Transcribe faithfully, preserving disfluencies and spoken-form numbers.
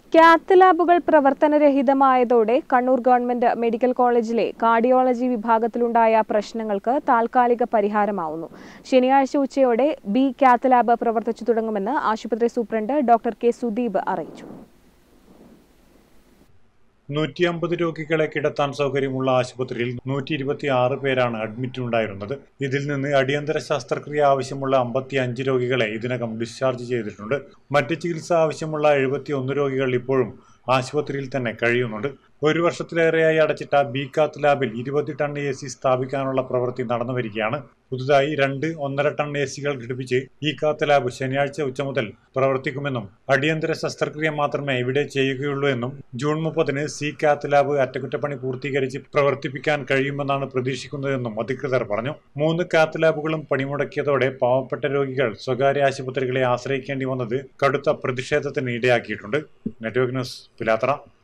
കാത്ത് ലാബുകൾ പ്രവർത്തനരഹിതമായതോടെ കണ്ണൂർ ഗവൺമെന്റ് മെഡിക്കൽ കോളേജിലെ കാർഡിയോളജി വിഭാഗത്തിലുണ്ടായ പ്രശ്നങ്ങൾക്ക് താൽക്കാലിക പരിഹാരമാവുന്നു. ശനിയാഴ്ച ഉച്ചയോടെ ബി കാത്ത് ലാബ് പ്രവർത്തിച്ചു തുടങ്ങുമെന്ന് ആശുപത്രി സൂപ്രണ്ട് ഡോക്ടർ കെ സുദീപ് അറിയിച്ചു. നൂറ്റി അമ്പത് രോഗികളെ കിടത്താൻ സൗകര്യമുള്ള ആശുപത്രിയിൽ നൂറ്റി ഇരുപത്തി ആറ് പേരാണ് അഡ്മിറ്റ് ഉണ്ടായിരുന്നത്. ഇതിൽ നിന്ന് അടിയന്തര ശസ്ത്രക്രിയ ആവശ്യമുള്ള അമ്പത്തി അഞ്ച് രോഗികളെ ഇതിനകം ഡിസ്ചാർജ് ചെയ്തിട്ടുണ്ട്. മറ്റ് ചികിത്സ ആവശ്യമുള്ള എഴുപത്തി ഒന്ന് രോഗികൾ ഇപ്പോഴും ആശുപത്രിയിൽ തന്നെ കഴിയുന്നുണ്ട്. ഒരു വർഷത്തിലേറെയായി അടച്ചിട്ട ബി കാത്ത് ലാബിൽ ഇരുപത് ടൺ എ സി സ്ഥാപിക്കാനുള്ള പ്രവൃത്തി നടന്നു വരികയാണ്. പുതുതായി രണ്ട് ഒന്നര ടൺ എ സികൾ ഘടിപ്പിച്ച് ഈ കാത്ത് ലാബ് ശനിയാഴ്ച ഉച്ച മുതൽ പ്രവർത്തിക്കുമെന്നും അടിയന്തര ശസ്ത്രക്രിയ മാത്രമേ ഇവിടെ ചെയ്യുകയുള്ളൂ എന്നും ജൂൺ മുപ്പതിന് സി കാത്ത് ലാബ് അറ്റകുറ്റപ്പണി പൂർത്തീകരിച്ച് പ്രവർത്തിപ്പിക്കാൻ കഴിയുമെന്നാണ് പ്രതീക്ഷിക്കുന്നതെന്നും അധികൃതർ പറഞ്ഞു. മൂന്ന് കാത്ത് ലാബുകളും പണിമുടക്കിയതോടെ പാവപ്പെട്ട രോഗികൾ സ്വകാര്യ ആശുപത്രികളെ ആശ്രയിക്കേണ്ടി വന്നത് കടുത്ത പ്രതിഷേധത്തിന് ഇടയാക്കിയിട്ടുണ്ട്. Network news, Pilathara.